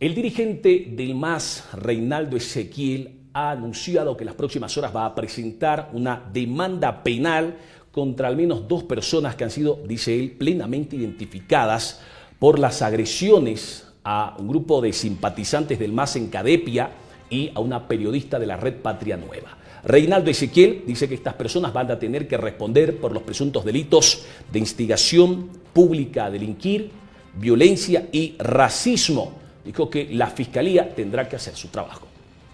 El dirigente del MAS, Reinaldo Ezequiel, ha anunciado que en las próximas horas va a presentar una demanda penal contra al menos 2 personas que han sido, dice él, plenamente identificadas por las agresiones a un grupo de simpatizantes del MAS en Cadepia y a una periodista de la red Patria Nueva. Reinaldo Ezequiel dice que estas personas van a tener que responder por los presuntos delitos de instigación pública a delinquir, violencia y racismo. Dijo que la Fiscalía tendrá que hacer su trabajo.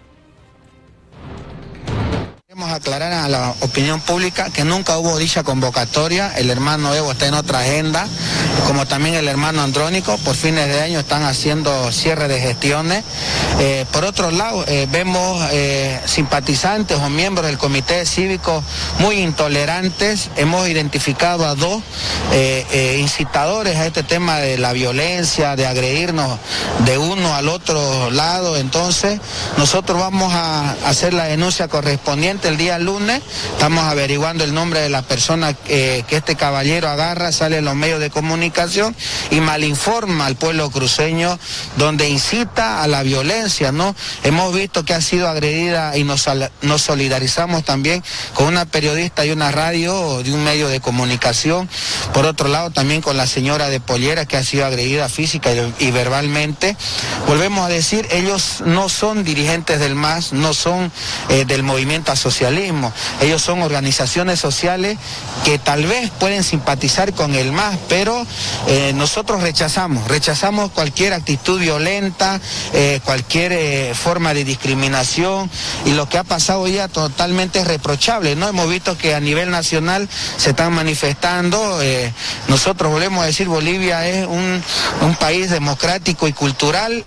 Queremos aclarar a la opinión pública que nunca hubo dicha convocatoria. El hermano Evo está en otra agenda, como también el hermano Andrónico. Por fines de año están haciendo cierre de gestiones. Por otro lado, vemos simpatizantes o miembros del comité cívico muy intolerantes. Hemos identificado a 2 incitadores a este tema de la violencia, de agredirnos de uno al otro lado. Entonces, nosotros vamos a hacer la denuncia correspondiente el día lunes. Estamos averiguando el nombre de la persona que este caballero agarra, sale en los medios de comunicación y malinforma al pueblo cruceño, donde incita a la violencia, ¿no? Hemos visto que ha sido agredida y nos solidarizamos también con una periodista y una radio de un medio de comunicación. Por otro lado, también con la señora de Pollera, que ha sido agredida física y verbalmente. Volvemos a decir, ellos no son dirigentes del MAS, no son del movimiento socialismo. Ellos son organizaciones sociales que tal vez pueden simpatizar con el MAS, pero nosotros rechazamos cualquier actitud violenta, cualquier forma de discriminación, y lo que ha pasado ya totalmente es reprochable, ¿no? Hemos visto que a nivel nacional se están manifestando. Nosotros volvemos a decir, Bolivia es un país democrático y cultural.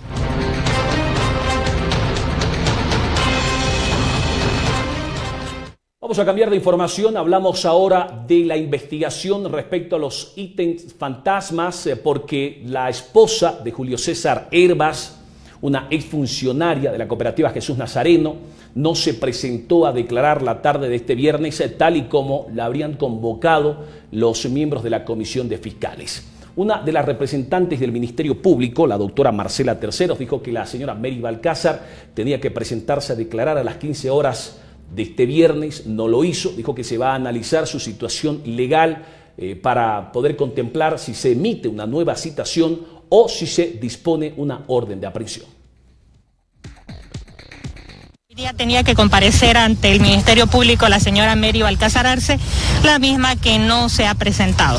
Vamos a cambiar de información, hablamos ahora de la investigación respecto a los ítems fantasmas, porque la esposa de Julio César Hervas, una exfuncionaria de la cooperativa Jesús Nazareno, no se presentó a declarar la tarde de este viernes, tal y como la habrían convocado los miembros de la Comisión de Fiscales. Una de las representantes del Ministerio Público, la doctora Marcela Terceros, dijo que la señora Mary Balcázar tenía que presentarse a declarar a las 15 horas de este viernes. No lo hizo, dijo que se va a analizar su situación legal para poder contemplar si se emite una nueva citación o si se dispone una orden de aprehensión. Hoy día tenía que comparecer ante el Ministerio Público la señora Mary Balcázar Arce, la misma que no se ha presentado.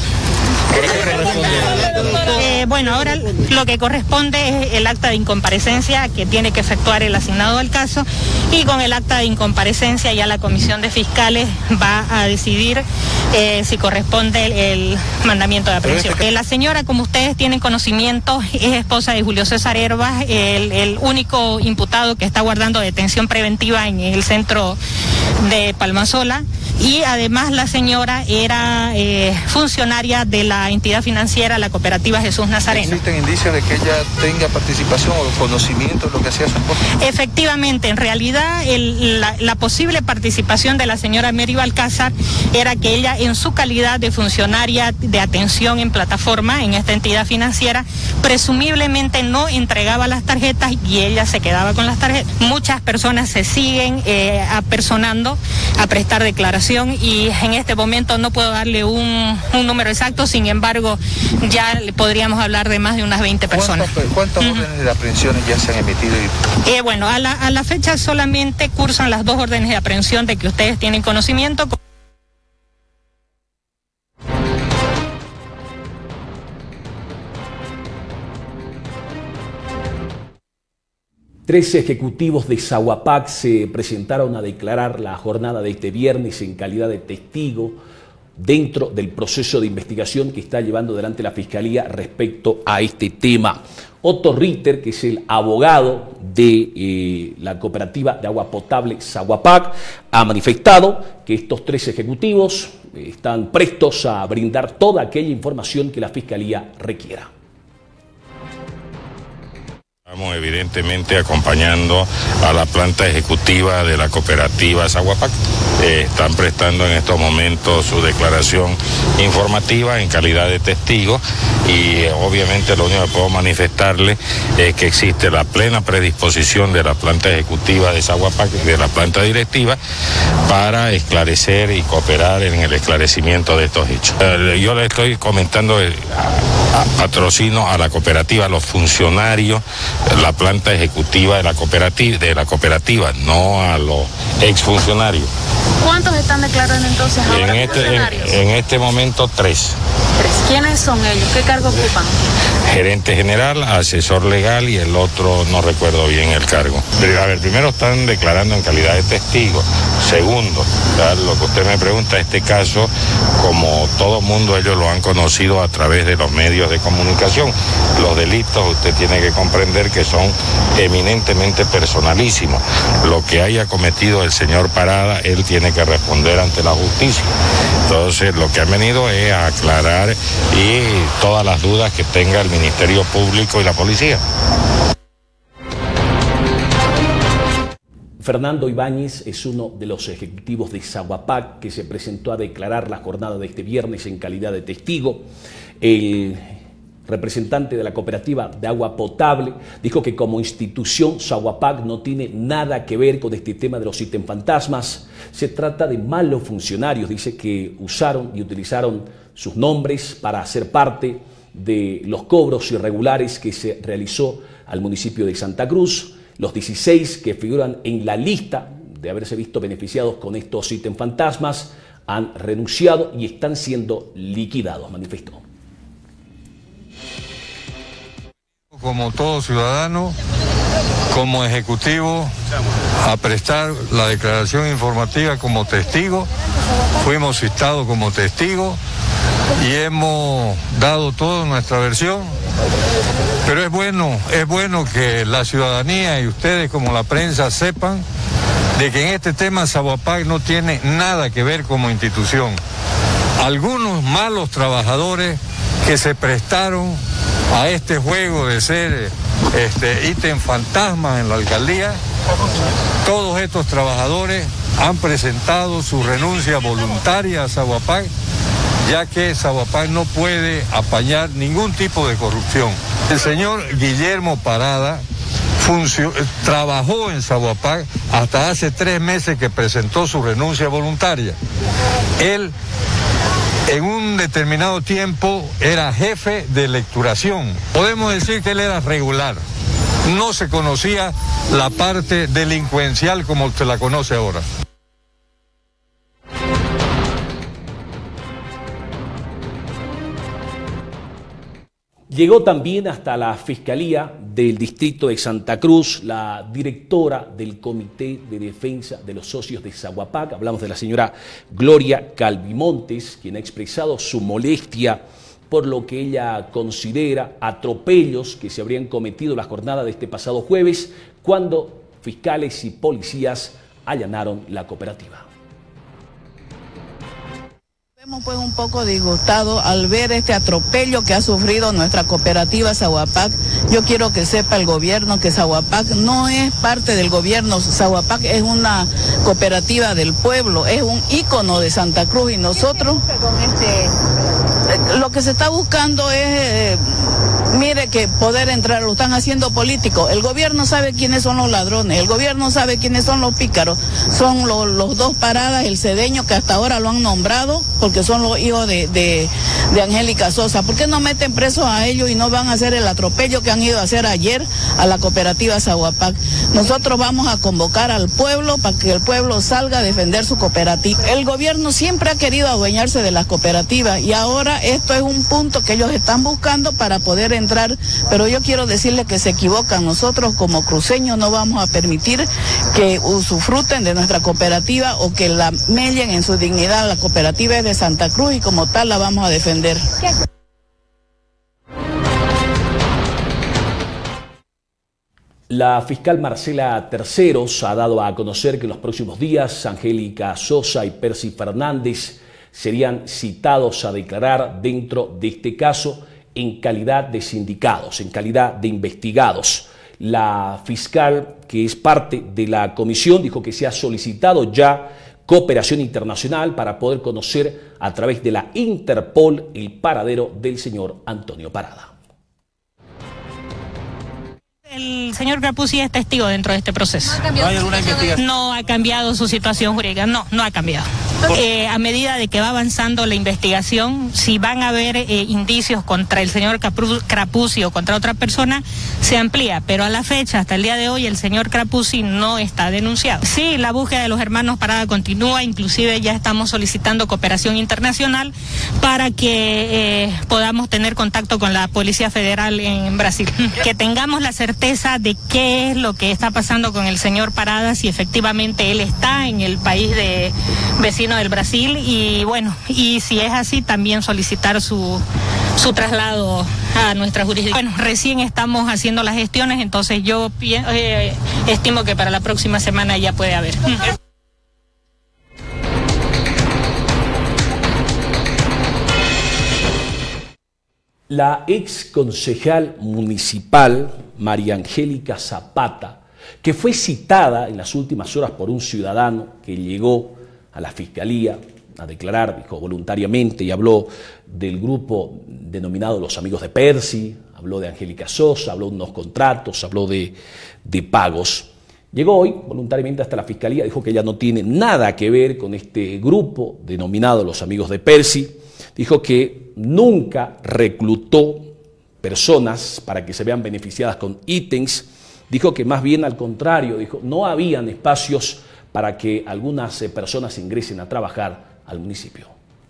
Bueno, ahora lo que corresponde es el acta de incomparecencia que tiene que efectuar el asignado al caso, y con el acta de incomparecencia ya la Comisión de Fiscales va a decidir si corresponde el mandamiento de aprehensión. La señora, como ustedes tienen conocimiento, es esposa de Julio César Hervas, el único imputado que está guardando detención preventiva en el centro de Palmasola, y además la señora era funcionaria de la entidad financiera, la cooperativa Jesús Nazareno. ¿Existen indicios de que ella tenga participación o conocimiento de lo que hacía su esposa? Efectivamente, en realidad la posible participación de la señora Mary Balcázar era que ella, en su calidad de funcionaria de atención en plataforma en esta entidad financiera, presumiblemente no entregaba las tarjetas y ella se quedaba con las tarjetas. Muchas personas se siguen apersonando a prestar declaración, y en este momento no puedo darle un número exacto. Sin embargo, ya podríamos hablar de más de unas 20 personas. ¿Cuántas órdenes de aprehensiones ya se han emitido? Bueno, a la fecha solamente cursan las 2 órdenes de aprehensión de que ustedes tienen conocimiento. 13 ejecutivos de Sahuapac se presentaron a declarar la jornada de este viernes en calidad de testigo dentro del proceso de investigación que está llevando adelante la Fiscalía respecto a este tema. Otto Ritter, que es el abogado de la cooperativa de agua potable Sahuapac, ha manifestado que estos 3 ejecutivos están prestos a brindar toda aquella información que la Fiscalía requiera. Estamos evidentemente acompañando a la planta ejecutiva de la cooperativa Saguapac. Están prestando en estos momentos su declaración informativa en calidad de testigo y obviamente lo único que puedo manifestarle es que existe la plena predisposición de la planta ejecutiva de Saguapac, de la planta directiva, para esclarecer y cooperar en el esclarecimiento de estos hechos. Yo le estoy comentando patrocino a la cooperativa, a los funcionarios, la planta ejecutiva de la cooperativa, no a los exfuncionarios. ¿Cuántos están declarando entonces ahora funcionarios? En este momento 3. ¿Quiénes son ellos? ¿Qué cargo ocupan? Gerente general, asesor legal y el otro no recuerdo bien el cargo. Pero, a ver, primero están declarando en calidad de testigo. Segundo, lo que usted me pregunta, este caso, como todo mundo, ellos lo han conocido a través de los medios de comunicación. Los delitos, usted tiene que comprender que son eminentemente personalísimos. Lo que haya cometido el señor Parada, él tiene que responder ante la justicia. Entonces, lo que han venido es a aclarar y todas las dudas que tenga el Ministerio Público y la policía. Fernando Ibáñez es uno de los ejecutivos de Saguapac que se presentó a declarar la jornada de este viernes en calidad de testigo. El representante de la cooperativa de agua potable dijo que como institución Saguapac no tiene nada que ver con este tema de los ítems fantasmas. Se trata de malos funcionarios, dice que usaron y utilizaron sus nombres para hacer parte de los cobros irregulares que se realizó al municipio de Santa Cruz. Los 16 que figuran en la lista de haberse visto beneficiados con estos ítems fantasmas han renunciado y están siendo liquidados, manifestó. Como todo ciudadano, como ejecutivo, a prestar la declaración informativa como testigo. Fuimos citados como testigo y hemos dado toda nuestra versión. Pero es bueno que la ciudadanía y ustedes como la prensa sepan de que en este tema Saguapac no tiene nada que ver como institución. Algunos malos trabajadores que se prestaron a este juego de ser ítem fantasma en la alcaldía, todos estos trabajadores han presentado su renuncia voluntaria a Saguapac, ya que Saguapac no puede apañar ningún tipo de corrupción. El señor Guillermo Parada trabajó en Saguapac hasta hace 3 meses que presentó su renuncia voluntaria. Él, en un determinado tiempo, era jefe de lecturación. Podemos decir que él era regular. No se conocía la parte delincuencial como se la conoce ahora. Llegó también hasta la Fiscalía del Distrito de Santa Cruz la directora del Comité de Defensa de los Socios de Saguapac. Hablamos de la señora Gloria Calvimontes, quien ha expresado su molestia por lo que ella considera atropellos que se habrían cometido la jornada de este pasado jueves, cuando fiscales y policías allanaron la cooperativa. Pues un poco disgustado al ver este atropello que ha sufrido nuestra cooperativa Saguapac. Yo quiero que sepa el gobierno que Saguapac no es parte del gobierno. Saguapac es una cooperativa del pueblo, es un ícono de Santa Cruz y nosotros lo que se está buscando es mire que poder entrar, lo están haciendo políticos. El gobierno sabe quiénes son los ladrones, el gobierno sabe quiénes son los pícaros. Son los dos Paradas, el Cedeño, que hasta ahora lo han nombrado, porque son los hijos de Angélica Sosa. ¿Por qué no meten presos a ellos y no van a hacer el atropello que han ido a hacer ayer a la cooperativa Saguapac? Nosotros vamos a convocar al pueblo para que el pueblo salga a defender su cooperativa. El gobierno siempre ha querido adueñarse de las cooperativas y ahora esto es un punto que ellos están buscando para poder entrar, pero yo quiero decirles que se equivocan. Nosotros como cruceños no vamos a permitir que usufruten de nuestra cooperativa o que la mellen en su dignidad. La cooperativa es de Santa Cruz y como tal la vamos a defender. La fiscal Marcela Terceros ha dado a conocer que en los próximos días Angélica Sosa y Percy Fernández serían citados a declarar dentro de este caso en calidad de sindicados, en calidad de investigados. La fiscal, que es parte de la comisión, dijo que se ha solicitado ya cooperación internacional para poder conocer a través de la Interpol el paradero del señor Antonio Parada. El señor Crapuzzi es testigo dentro de este proceso. ¿No hay alguna investigación? No ha cambiado su situación jurídica, no ha cambiado. A medida de que va avanzando la investigación, si van a haber indicios contra el señor Crapuzzi o contra otra persona, se amplía, pero a la fecha, hasta el día de hoy, el señor Crapuzzi no está denunciado. Sí, la búsqueda de los hermanos Parada continúa, inclusive ya estamos solicitando cooperación internacional para que podamos tener contacto con la Policía Federal en Brasil. Que tengamos la certeza de qué es lo que está pasando con el señor Parada, si efectivamente él está en el país vecino del Brasil, y bueno, y si es así, también solicitar su traslado a nuestra jurisdicción. Bueno, recién estamos haciendo las gestiones, entonces yo estimo que para la próxima semana ya puede haber. La ex concejal municipal María Angélica Zapata, que fue citada en las últimas horas por un ciudadano que llegó a la fiscalía a declarar, dijo voluntariamente, y habló del grupo denominado Los Amigos de Percy, habló de Angélica Sosa, habló de unos contratos, habló de pagos. Llegó hoy voluntariamente hasta la fiscalía, dijo que ella no tiene nada que ver con este grupo denominado Los Amigos de Percy, dijo que nunca reclutó personas para que se vean beneficiadas con ítems, dijo que más bien al contrario, dijo no habían espacios para que algunas personas ingresen a trabajar al municipio.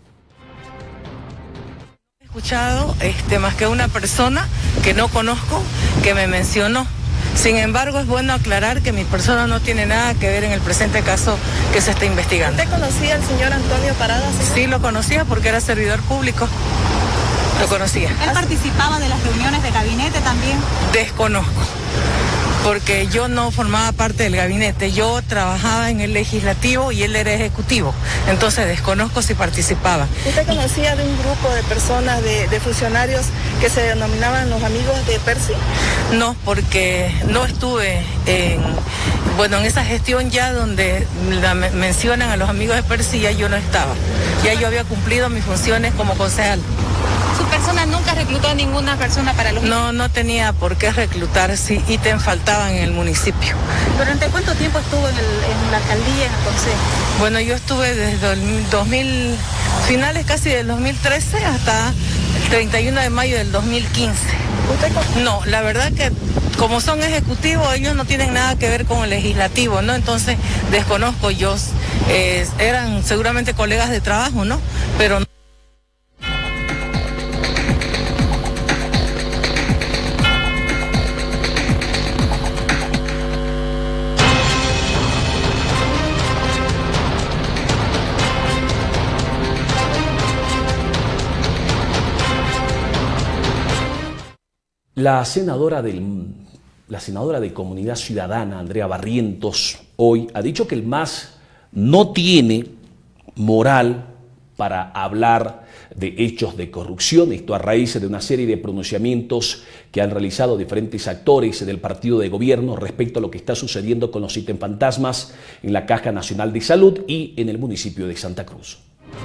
He escuchado más que una persona que no conozco que me mencionó. Sin embargo, es bueno aclarar que mi persona no tiene nada que ver en el presente caso que se está investigando. ¿Usted conocía al señor Antonio Parada? Sí, lo conocía porque era servidor público. Lo conocía. ¿Él participaba de las reuniones de gabinete también? Desconozco, porque yo no formaba parte del gabinete, yo trabajaba en el legislativo y él era ejecutivo, entonces desconozco si participaba. ¿Usted conocía de un grupo de personas, de funcionarios que se denominaban los Amigos de Percy? No, porque no estuve en esa gestión ya donde mencionan a los Amigos de Percy, ya yo no estaba, ya yo había cumplido mis funciones como concejal. ¿Su persona nunca reclutó a ninguna persona para los ítems? No tenía por qué reclutar si ítems faltaban en el municipio. ¿Durante cuánto tiempo estuvo en la alcaldía, en el consejo? Bueno, yo estuve desde el finales casi del 2013 hasta el 31 de mayo del 2015. ¿Usted? No, la verdad que como son ejecutivos, ellos no tienen nada que ver con el legislativo, ¿no? Entonces desconozco, eran seguramente colegas de trabajo, ¿no? Pero no. La senadora de Comunidad Ciudadana, Andrea Barrientos, hoy ha dicho que el MAS no tiene moral para hablar de hechos de corrupción, esto a raíz de una serie de pronunciamientos que han realizado diferentes actores del partido de gobierno respecto a lo que está sucediendo con los ítems fantasmas en la Caja Nacional de Salud y en el municipio de Santa Cruz.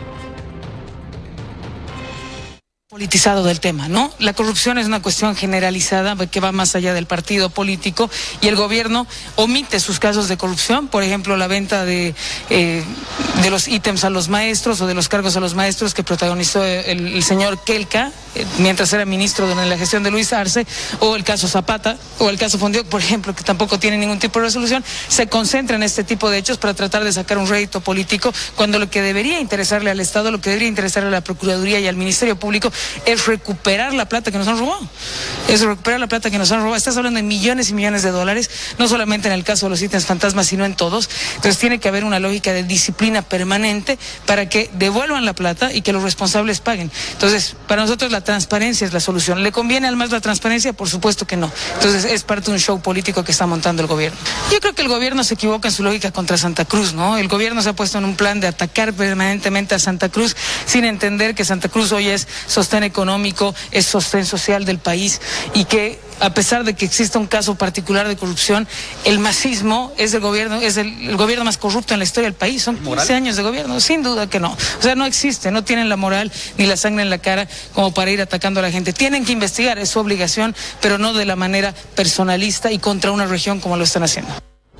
Politizado del tema, ¿no? La corrupción es una cuestión generalizada que va más allá del partido político y el gobierno omite sus casos de corrupción, por ejemplo, la venta de los ítems a los maestros o de los cargos a los maestros que protagonizó el señor Kelka mientras era ministro de la gestión de Luis Arce, o el caso Zapata o el caso Fondioc, por ejemplo, que tampoco tiene ningún tipo de resolución. Se concentra en este tipo de hechos para tratar de sacar un rédito político, cuando lo que debería interesarle al Estado, lo que debería interesarle a la Procuraduría y al Ministerio Público es recuperar la plata que nos han robado. Estás hablando de millones y millones de dólares, no solamente en el caso de los ítems fantasmas, sino en todos. Entonces tiene que haber una lógica de disciplina permanente para que devuelvan la plata y que los responsables paguen. Entonces, para nosotros la transparencia es la solución. ¿Le conviene al MAS la transparencia? Por supuesto que no. Entonces es parte de un show político que está montando el gobierno. Yo creo que el gobierno se equivoca en su lógica contra Santa Cruz, ¿no? El gobierno se ha puesto en un plan de atacar permanentemente a Santa Cruz sin entender que Santa Cruz hoy es sostén económico, es sostén social del país y que a pesar de que exista un caso particular de corrupción, el masismo es el gobierno más corrupto en la historia del país. Son 15 años de gobierno, sin duda que no. O sea, no existe, no tienen la moral ni la sangre en la cara como para ir atacando a la gente. Tienen que investigar, es su obligación, pero no de la manera personalista y contra una región como lo están haciendo.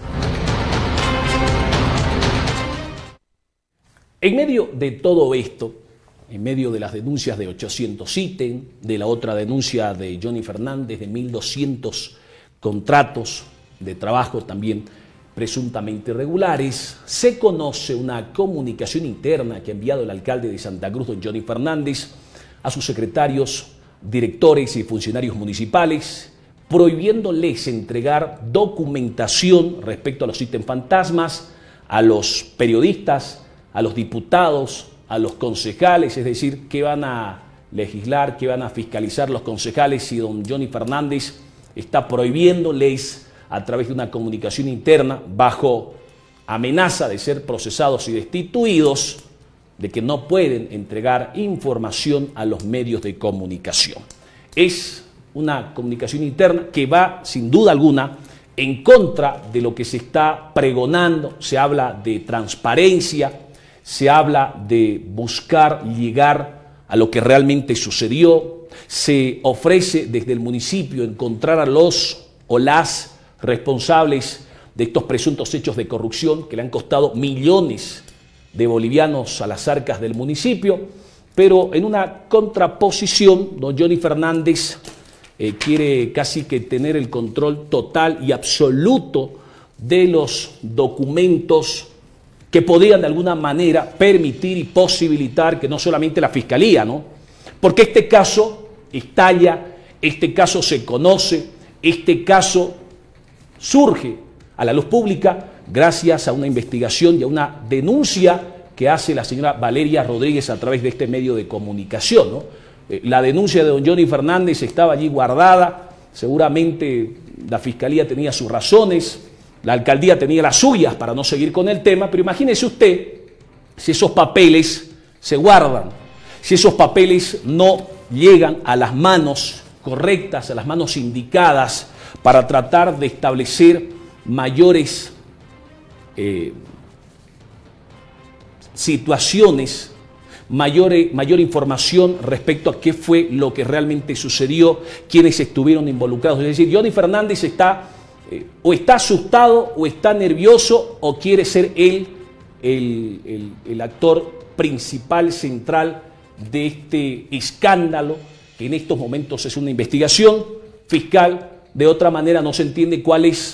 En medio de todo esto, en medio de las denuncias de 800 ítems, de la otra denuncia de Johnny Fernández de 1.200 contratos de trabajo también presuntamente irregulares, se conoce una comunicación interna que ha enviado el alcalde de Santa Cruz, don Johnny Fernández, a sus secretarios, directores y funcionarios municipales, prohibiéndoles entregar documentación respecto a los ítems fantasmas, a los periodistas, a los diputados, a los concejales, es decir, qué van a legislar, qué van a fiscalizar los concejales si don Johnny Fernández está prohibiéndoles a través de una comunicación interna bajo amenaza de ser procesados y destituidos, de que no pueden entregar información a los medios de comunicación. Es una comunicación interna que va, sin duda alguna, en contra de lo que se está pregonando. Se habla de transparencia, se habla de buscar llegar a lo que realmente sucedió, se ofrece desde el municipio encontrar a los o las responsables de estos presuntos hechos de corrupción que le han costado millones de bolivianos a las arcas del municipio, pero en una contraposición, don Johnny Fernández quiere casi que tener el control total y absoluto de los documentos que podían de alguna manera permitir y posibilitar que no solamente la Fiscalía, ¿no? Porque este caso estalla, este caso se conoce, este caso surge a la luz pública gracias a una investigación y a una denuncia que hace la señora Valeria Rodríguez a través de este medio de comunicación, ¿no? La denuncia de don Johnny Fernández estaba allí guardada, seguramente la Fiscalía tenía sus razones, la alcaldía tenía las suyas para no seguir con el tema, pero imagínese usted si esos papeles se guardan, si esos papeles no llegan a las manos correctas, a las manos indicadas para tratar de establecer mayores situaciones, mayor información respecto a qué fue lo que realmente sucedió, quiénes estuvieron involucrados. Es decir, Johnny Fernández está o está asustado, o está nervioso, o quiere ser él el actor principal, central de este escándalo, que en estos momentos es una investigación fiscal. De otra manera no se entiende cuál es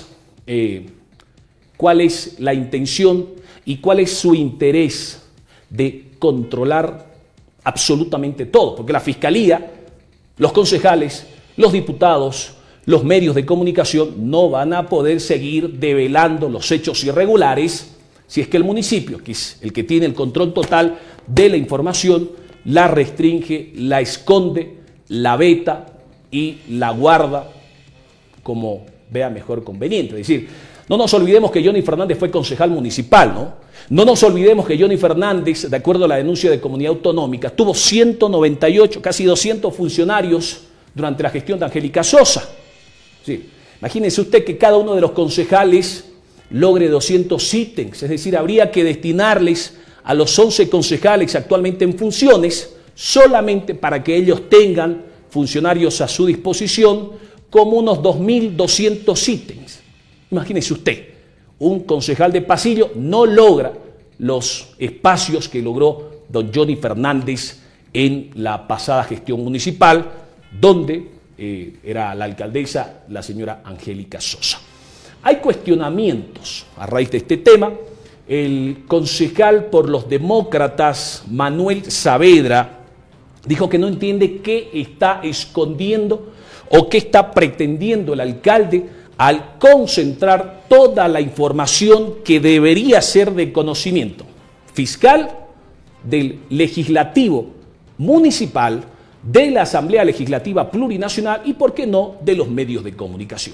la intención y cuál es su interés de controlar absolutamente todo, porque la Fiscalía, los concejales, los diputados, los medios de comunicación no van a poder seguir develando los hechos irregulares si es que el municipio, que es el que tiene el control total de la información, la restringe, la esconde, la veta y la guarda como vea mejor conveniente. Es decir, no nos olvidemos que Johnny Fernández fue concejal municipal, ¿no? No nos olvidemos que Johnny Fernández, de acuerdo a la denuncia de Comunidad Autonómica, tuvo 198, casi 200 funcionarios durante la gestión de Angélica Sosa. Sí. Imagínense usted que cada uno de los concejales logre 200 ítems, es decir, habría que destinarles a los 11 concejales actualmente en funciones solamente para que ellos tengan funcionarios a su disposición como unos 2.200 ítems. Imagínense usted, un concejal de pasillo no logra los espacios que logró don Johnny Fernández en la pasada gestión municipal, donde era la alcaldesa, la señora Angélica Sosa. Hay cuestionamientos a raíz de este tema. El concejal por los demócratas, Manuel Saavedra, dijo que no entiende qué está escondiendo o qué está pretendiendo el alcalde al concentrar toda la información que debería ser de conocimiento fiscal, del legislativo municipal, de la Asamblea Legislativa Plurinacional y, por qué no, de los medios de comunicación.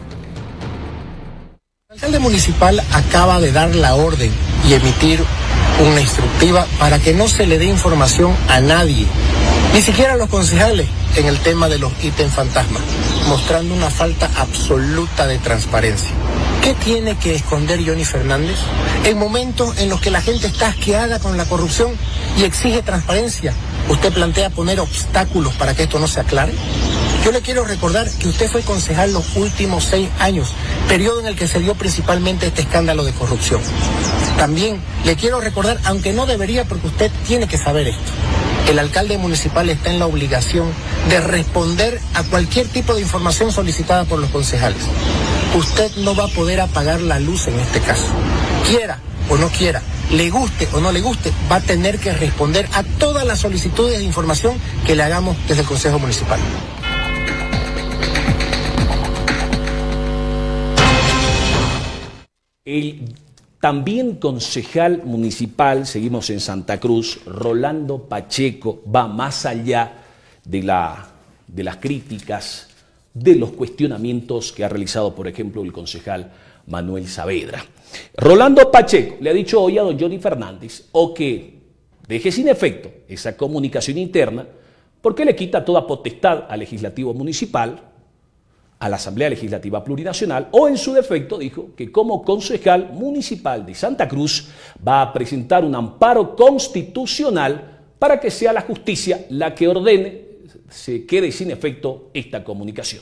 El alcalde municipal acaba de dar la orden y emitir una instructiva para que no se le dé información a nadie, ni siquiera a los concejales, en el tema de los ítems fantasma, mostrando una falta absoluta de transparencia. ¿Qué tiene que esconder Johnny Fernández en momentos en los que la gente está asqueada con la corrupción y exige transparencia? ¿Usted plantea poner obstáculos para que esto no se aclare? Yo le quiero recordar que usted fue concejal los últimos 6 años, periodo en el que se dio principalmente este escándalo de corrupción. También le quiero recordar, aunque no debería porque usted tiene que saber esto, el alcalde municipal está en la obligación de responder a cualquier tipo de información solicitada por los concejales. Usted no va a poder apagar la luz en este caso. Quiera o no quiera, le guste o no le guste, va a tener que responder a todas las solicitudes de información que le hagamos desde el Consejo Municipal. El también concejal municipal, seguimos en Santa Cruz, Rolando Pacheco, va más allá de las críticas, de los cuestionamientos que ha realizado, por ejemplo, el concejal Manuel Saavedra. Rolando Pacheco le ha dicho hoy a don Johnny Fernández o que deje sin efecto esa comunicación interna porque le quita toda potestad al legislativo municipal, a la Asamblea Legislativa Plurinacional, o en su defecto dijo que como concejal municipal de Santa Cruz va a presentar un amparo constitucional para que sea la justicia la que ordene se quede sin efecto esta comunicación.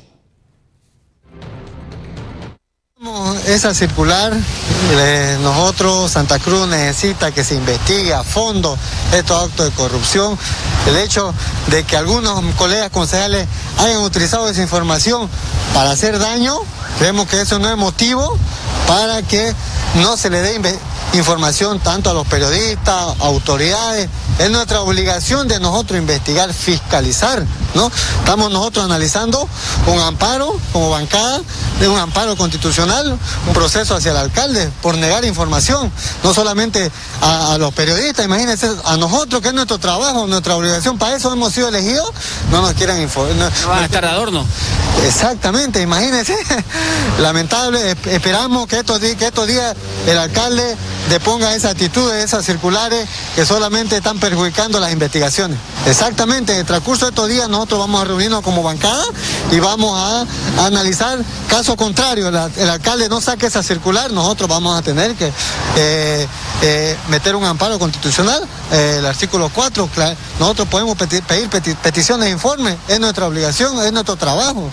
Esa circular, nosotros, Santa Cruz necesita que se investigue a fondo estos actos de corrupción. El hecho de que algunos colegas concejales hayan utilizado esa información para hacer daño, creemos que eso no es motivo para que no se le dé información tanto a los periodistas, autoridades. Es nuestra obligación de nosotros investigar, fiscalizar, ¿no? Estamos nosotros analizando un amparo como bancada, de un amparo constitucional, un proceso hacia el alcalde por negar información, no solamente a los periodistas, imagínense, a nosotros, que es nuestro trabajo, nuestra obligación, para eso hemos sido elegidos, no nos quieran informar. No van a estar de adorno. Exactamente, imagínense, lamentable, esperamos que estos días el alcalde deponga esa actitud, esas circulares que solamente están perjudicando las investigaciones. Exactamente, en el transcurso de estos días nosotros vamos a reunirnos como bancada y vamos a analizar, caso contrario, el alcalde no saque esa circular, nosotros vamos a tener que meter un amparo constitucional, el artículo 4, nosotros podemos pedir peticiones de informe, es nuestra obligación, es nuestro trabajo.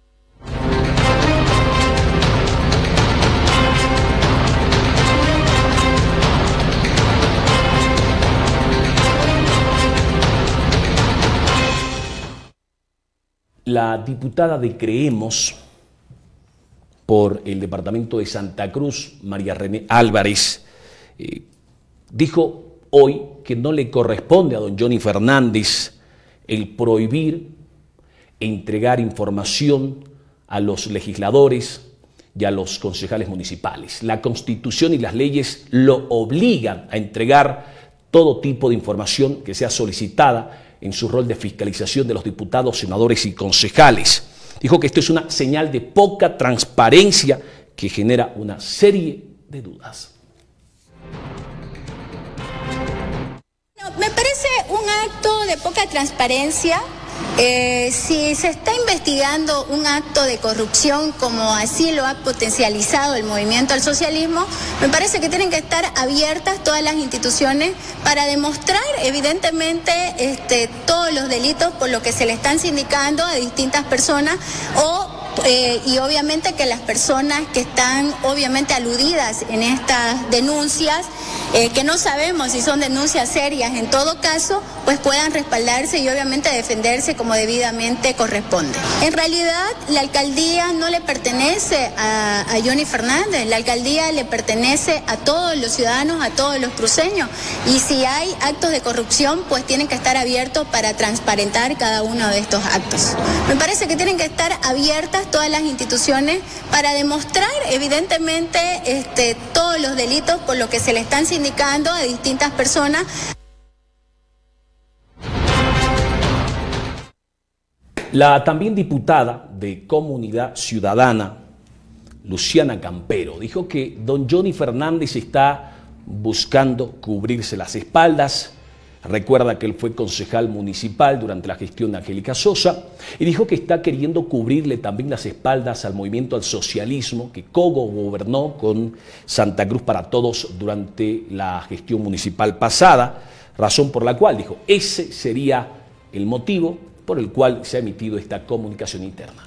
La diputada de Creemos por el departamento de Santa Cruz, María René Álvarez, dijo hoy que no le corresponde a don Johnny Fernández el prohibir entregar información a los legisladores y a los concejales municipales. La Constitución y las leyes lo obligan a entregar todo tipo de información que sea solicitada en su rol de fiscalización de los diputados, senadores y concejales. Dijo que esto es una señal de poca transparencia que genera una serie de dudas. Me parece un acto de poca transparencia. Si se está investigando un acto de corrupción como así lo ha potencializado el movimiento al socialismo, me parece que tienen que estar abiertas todas las instituciones para demostrar evidentemente todos los delitos por lo que se le están sindicando a distintas personas y obviamente que las personas que están obviamente aludidas en estas denuncias, que no sabemos si son denuncias serias en todo caso, pues puedan respaldarse y obviamente defenderse como debidamente corresponde. En realidad la alcaldía no le pertenece a Johnny Fernández, la alcaldía le pertenece a todos los ciudadanos, a todos los cruceños, y si hay actos de corrupción pues tienen que estar abiertos para transparentar cada uno de estos actos. Me parece que tienen que estar abiertas todas las instituciones para demostrar evidentemente todos los delitos por lo que se le están sindicando a distintas personas. La también diputada de Comunidad Ciudadana, Luciana Campero, dijo que don Johnny Fernández está buscando cubrirse las espaldas. Recuerda que él fue concejal municipal durante la gestión de Angélica Sosa y dijo que está queriendo cubrirle también las espaldas al movimiento al socialismo que cogobernó con Santa Cruz para Todos durante la gestión municipal pasada, razón por la cual, dijo, ese sería el motivo por el cual se ha emitido esta comunicación interna.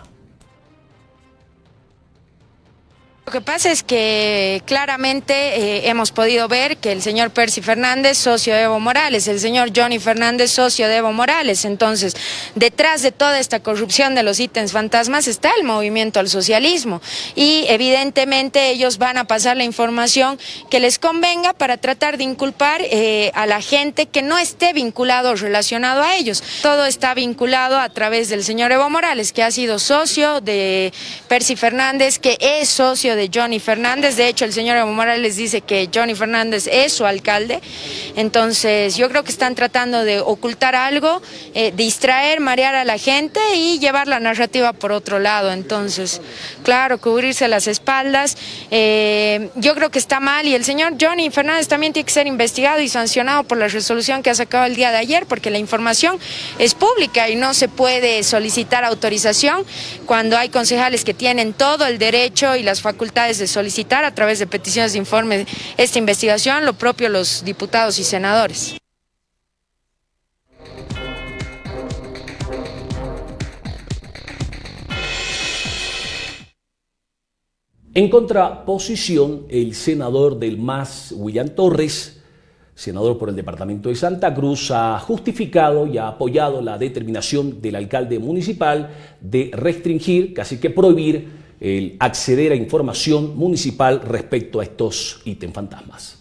Lo que pasa es que claramente hemos podido ver que el señor Percy Fernández, socio de Evo Morales, el señor Johnny Fernández, socio de Evo Morales. Entonces, detrás de toda esta corrupción de los ítems fantasmas está el movimiento al socialismo y evidentemente ellos van a pasar la información que les convenga para tratar de inculpar a la gente que no esté vinculado o relacionado a ellos. Todo está vinculado a través del señor Evo Morales, que ha sido socio de Percy Fernández, que es socio de Johnny Fernández. De hecho, el señor Evo Morales dice que Johnny Fernández es su alcalde. Entonces, yo creo que están tratando de ocultar algo, distraer, marear a la gente y llevar la narrativa por otro lado. Entonces, claro, cubrirse las espaldas. Yo creo que está mal y el señor Johnny Fernández también tiene que ser investigado y sancionado por la resolución que ha sacado el día de ayer, porque la información es pública y no se puede solicitar autorización cuando hay concejales que tienen todo el derecho y las facultades de solicitar a través de peticiones de informe esta investigación, lo propio los diputados y senadores. En contraposición, el senador del MAS, William Torres, senador por el departamento de Santa Cruz, ha justificado y ha apoyado la determinación del alcalde municipal de restringir, casi que prohibir, el acceder a información municipal respecto a estos ítems fantasmas.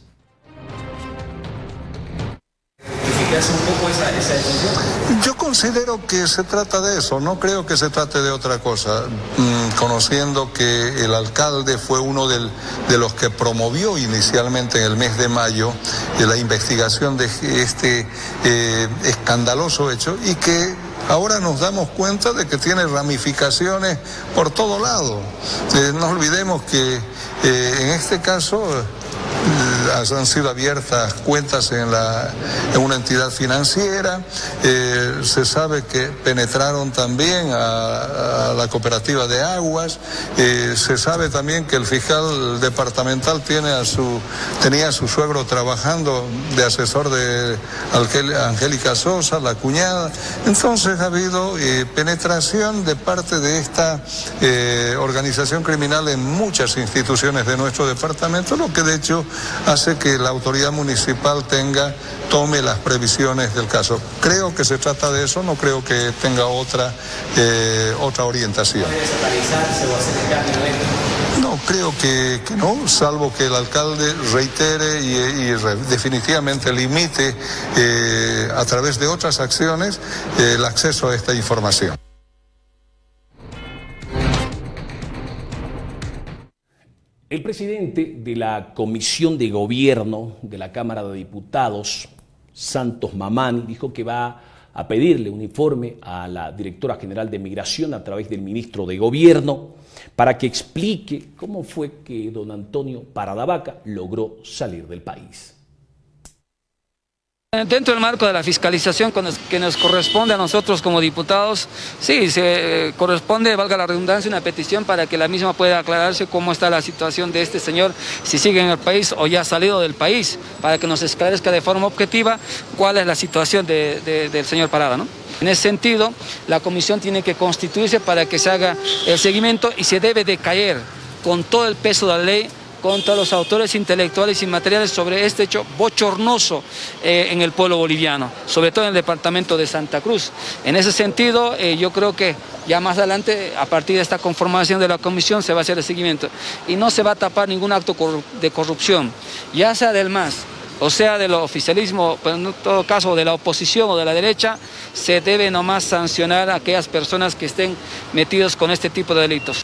Yo considero que se trata de eso, no creo que se trate de otra cosa, conociendo que el alcalde fue uno de los que promovió inicialmente en el mes de mayo la investigación de este escandaloso hecho y que ahora nos damos cuenta de que tiene ramificaciones por todo lado. No olvidemos que en este caso han sido abiertas cuentas en una entidad financiera, se sabe que penetraron también a la cooperativa de aguas, se sabe también que el fiscal departamental tenía a su suegro trabajando de asesor de Angélica Sosa, la cuñada. Entonces ha habido penetración de parte de esta organización criminal en muchas instituciones de nuestro departamento, lo que de hecho hace que la autoridad municipal tome las previsiones del caso. Creo que se trata de eso, no creo que tenga otra orientación. ¿Puede descentralizarse o hacer el cambio? No, creo que no, salvo que el alcalde reitere y definitivamente limite a través de otras acciones el acceso a esta información. El presidente de la Comisión de Gobierno de la Cámara de Diputados, Santos Mamani, dijo que va a pedirle un informe a la directora general de Migración a través del ministro de Gobierno para que explique cómo fue que don Antonio Paradavaca logró salir del país. Dentro del marco de la fiscalización que nos corresponde a nosotros como diputados, sí, se corresponde, valga la redundancia, una petición para que la misma pueda aclararse cómo está la situación de este señor, si sigue en el país o ya ha salido del país, para que nos esclarezca de forma objetiva cuál es la situación del señor Parada, ¿no? En ese sentido, la comisión tiene que constituirse para que se haga el seguimiento y se debe de caer con todo el peso de la ley contra los autores intelectuales y materiales sobre este hecho bochornoso en el pueblo boliviano, sobre todo en el departamento de Santa Cruz. En ese sentido, yo creo que ya más adelante, a partir de esta conformación de la comisión, se va a hacer el seguimiento y no se va a tapar ningún acto de corrupción, ya sea del MAS, o sea del oficialismo, pero en todo caso de la oposición o de la derecha, se debe nomás sancionar a aquellas personas que estén metidos con este tipo de delitos.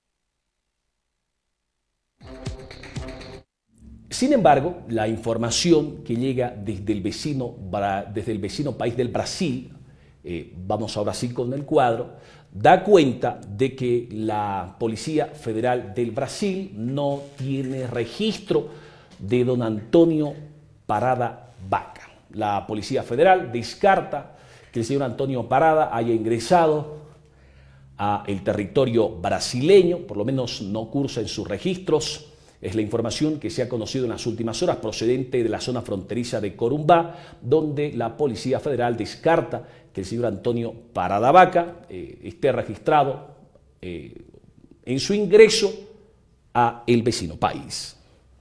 Sin embargo, la información que llega desde el vecino país del Brasil, vamos ahora sí con el cuadro, da cuenta de que la Policía Federal del Brasil no tiene registro de don Antonio Parada Vaca. La Policía Federal descarta que el señor Antonio Parada haya ingresado a el territorio brasileño, por lo menos no cursa en sus registros. Es la información que se ha conocido en las últimas horas procedente de la zona fronteriza de Corumbá, donde la Policía Federal descarta que el señor Antonio Parada Vaca esté registrado en su ingreso a el vecino país.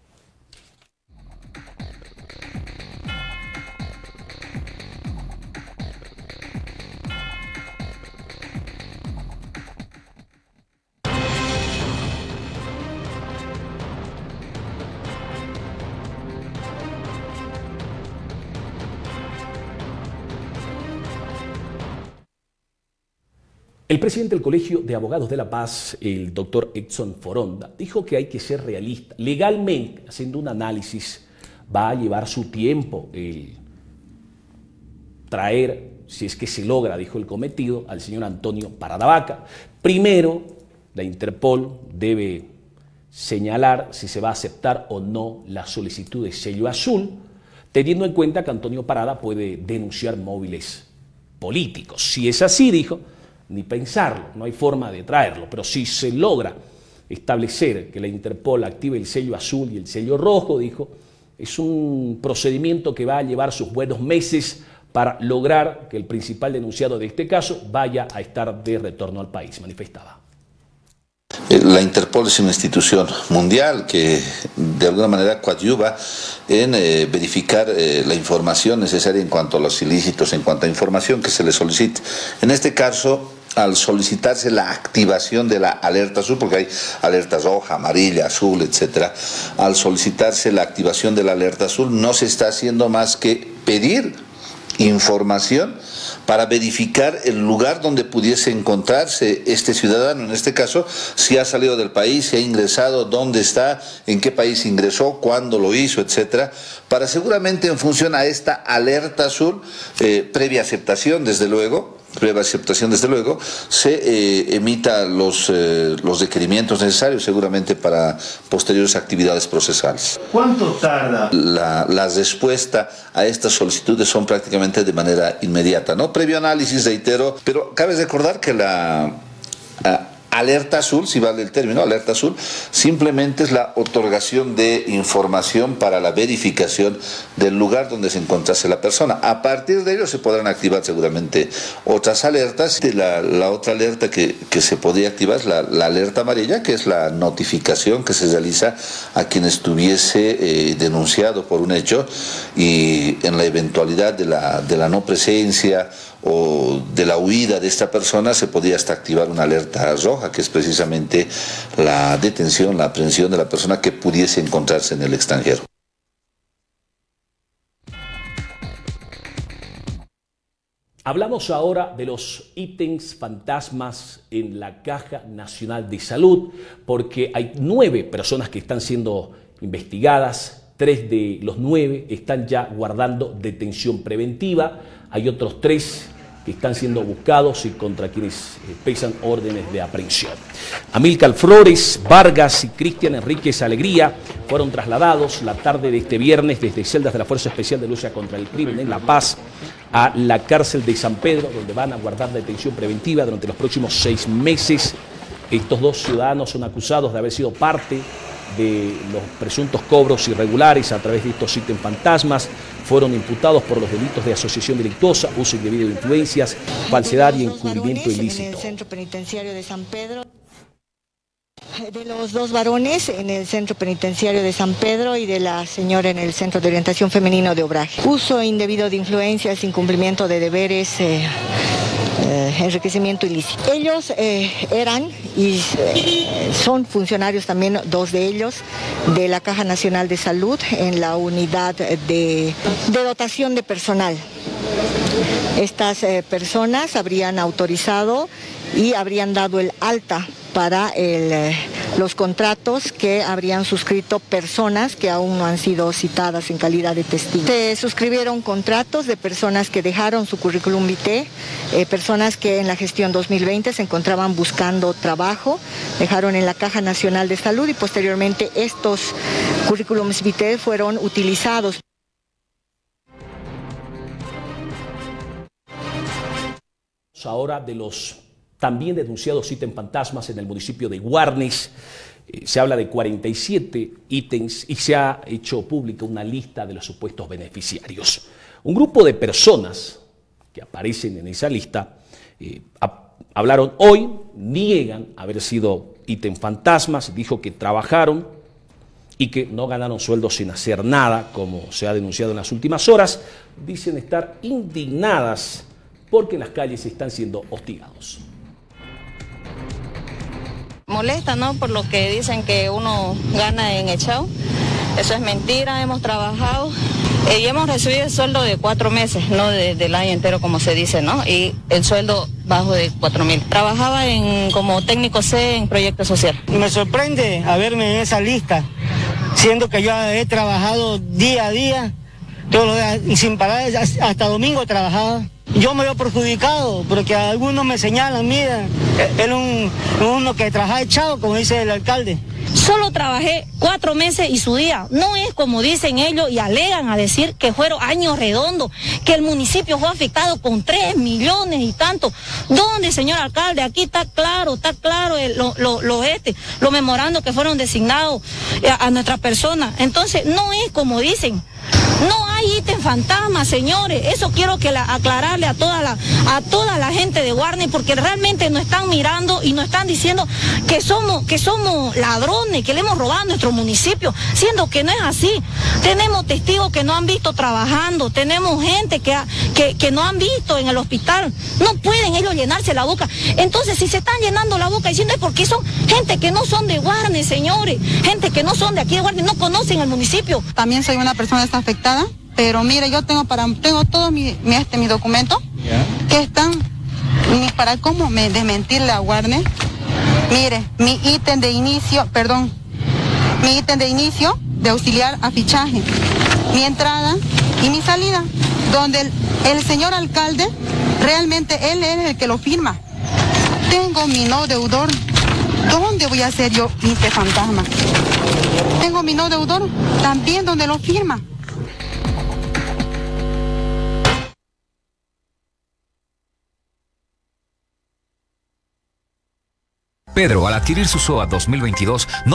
El presidente del Colegio de Abogados de La Paz, el doctor Edson Foronda, dijo que hay que ser realista. Legalmente, haciendo un análisis, va a llevar su tiempo el traer, si es que se logra, dijo el cometido, al señor Antonio Parada Vaca. Primero, la Interpol debe señalar si se va a aceptar o no la solicitud de sello azul, teniendo en cuenta que Antonio Parada puede denunciar móviles políticos. Si es así, dijo, ni pensarlo, no hay forma de traerlo, pero si se logra establecer que la Interpol active el sello azul y el sello rojo, dijo, es un procedimiento que va a llevar sus buenos meses para lograr que el principal denunciado de este caso vaya a estar de retorno al país, manifestaba. La Interpol es una institución mundial que de alguna manera coadyuva en verificar la información necesaria en cuanto a los ilícitos, en cuanto a información que se le solicite. En este caso, al solicitarse la activación de la alerta azul, porque hay alerta roja, amarilla, azul, etcétera, al solicitarse la activación de la alerta azul, no se está haciendo más que pedir información para verificar el lugar donde pudiese encontrarse este ciudadano, en este caso, si ha salido del país, si ha ingresado, dónde está, en qué país ingresó, cuándo lo hizo, etcétera, para seguramente en función a esta alerta azul, previa aceptación, desde luego, se emita los requerimientos necesarios seguramente para posteriores actividades procesales. ¿Cuánto tarda? La respuesta a estas solicitudes son prácticamente de manera inmediata, ¿no? Previo análisis, reitero, pero cabe recordar que la alerta azul, si vale el término, alerta azul, simplemente es la otorgación de información para la verificación del lugar donde se encontrase la persona. A partir de ello se podrán activar seguramente otras alertas. La otra alerta que se podría activar es la alerta amarilla, que es la notificación que se realiza a quien estuviese denunciado por un hecho y en la eventualidad de la no presencia o de la huida de esta persona se podría hasta activar una alerta roja, que es precisamente la detención, la aprehensión de la persona que pudiese encontrarse en el extranjero. Hablamos ahora de los ítems fantasmas en la Caja Nacional de Salud, porque hay 9 personas que están siendo investigadas. 3 de los 9 están ya guardando detención preventiva. Hay otros 3 que están siendo buscados y contra quienes pesan órdenes de aprehensión. Amílcar Flores Vargas y Cristian Enríquez Alegría fueron trasladados la tarde de este viernes desde celdas de la Fuerza Especial de Lucha contra el Crimen en La Paz a la cárcel de San Pedro, donde van a guardar detención preventiva durante los próximos 6 meses. Estos 2 ciudadanos son acusados de haber sido parte de los presuntos cobros irregulares a través de estos ítems fantasmas. Fueron imputados por los delitos de asociación delictuosa, uso indebido de influencias, falsedad y encubrimiento ilícito. En el Centro Penitenciario de San Pedro. De los 2 varones en el Centro Penitenciario de San Pedro y de la señora en el Centro de Orientación Femenino de Obraje. Uso indebido de influencias, incumplimiento de deberes, enriquecimiento ilícito. Ellos eran y son funcionarios también, 2 de ellos, de la Caja Nacional de Salud en la unidad de dotación de personal. Estas personas habrían autorizado y habrían dado el alta para los contratos que habrían suscrito personas que aún no han sido citadas en calidad de testigos. Se suscribieron contratos de personas que dejaron su currículum vitae, personas que en la gestión 2020 se encontraban buscando trabajo, dejaron en la Caja Nacional de Salud y posteriormente estos currículums vitae fueron utilizados. Ahora de los también denunciados ítems fantasmas en el municipio de Guarnes. Se habla de 47 ítems y se ha hecho pública una lista de los supuestos beneficiarios. Un grupo de personas que aparecen en esa lista hablaron hoy, niegan haber sido ítems fantasmas, dijo que trabajaron y que no ganaron sueldos sin hacer nada, como se ha denunciado en las últimas horas. Dicen estar indignadas porque en las calles están siendo hostigados. Molesta, ¿no? Por lo que dicen que uno gana en echado. Eso es mentira, hemos trabajado y hemos recibido el sueldo de 4 meses, no del año entero como se dice, ¿no? Y el sueldo bajo de 4.000. Trabajaba como técnico C en proyecto social. Me sorprende haberme en esa lista, siendo que yo he trabajado día a día, todos los días, y sin parar, hasta domingo trabajaba. Yo me veo perjudicado porque algunos me señalan, mira, él uno que trabaja echado, como dice el alcalde. Solo trabajé 4 meses y su día. No es como dicen ellos y alegan a decir que fueron años redondos, que el municipio fue afectado con 3 millones y tanto. ¿Dónde, señor alcalde? Aquí está claro los memorandos que fueron designados a nuestra persona. Entonces, no es como dicen. No hay ítem fantasma, señores. Eso quiero aclararle a toda la gente de Guarnes, porque realmente nos están mirando y nos están diciendo que somos ladrones, que le hemos robado a nuestro municipio, siendo que no es así. Tenemos testigos que no han visto trabajando, tenemos gente que no han visto en el hospital. No pueden ellos llenarse la boca. Entonces, si se están llenando la boca diciendo es porque son gente que no son de Guarnes, señores. Gente que no son de aquí de Guarnes, no conocen el municipio. También soy una persona afectada, pero mire, yo tengo todo mi documento, que están ni para cómo desmentirle a Guarnes. Mire, mi ítem de inicio de auxiliar a fichaje, mi entrada y mi salida, donde el señor alcalde realmente él es el que lo firma. Tengo mi no deudor. ¿Dónde voy a hacer yo ítem fantasma? Tengo mi no deudor también donde lo firma. Pedro, al adquirir su SOAT 2022, no